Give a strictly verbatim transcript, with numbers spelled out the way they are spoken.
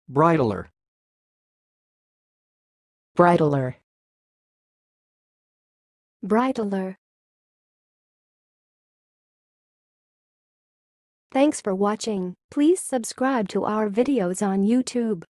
bridaler, bridaler, bridaler. Thanks for watching. Please subscribe to our videos on YouTube.